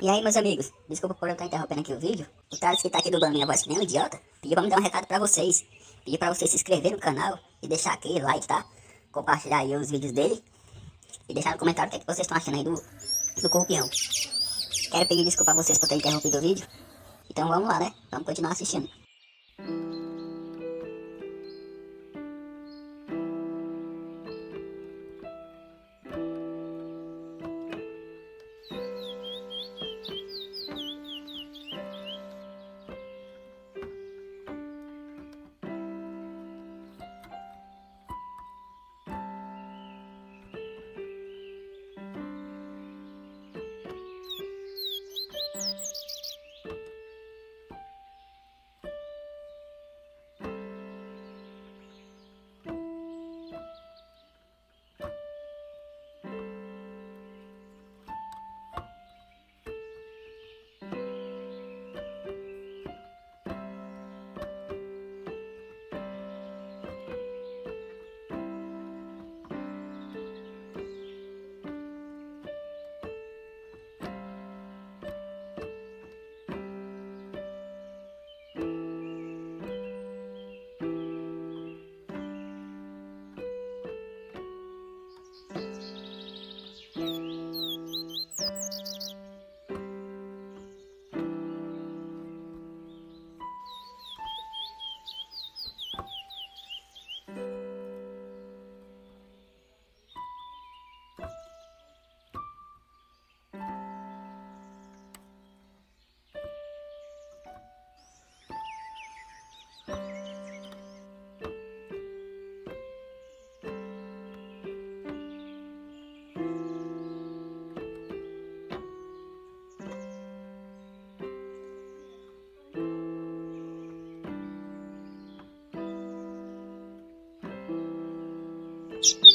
E aí, meus amigos, desculpa por eu estar interrompendo aqui o vídeo. O Thales que tá aqui dublando minha voz que nem um idiota, pediu pra me dar um recado pra vocês. Pediu pra vocês se inscreverem no canal e deixar aquele like, tá? Compartilhar aí os vídeos dele. E deixar no comentário o que, é que vocês estão achando aí do Corpião. Quero pedir desculpa a vocês por ter interrompido o vídeo. Então vamos lá, né? Vamos continuar assistindo. You